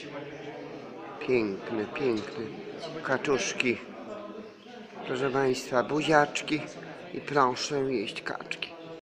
Piękne, piękne kaczuszki. Proszę Państwa, buziaczki i proszę jeść kaczki.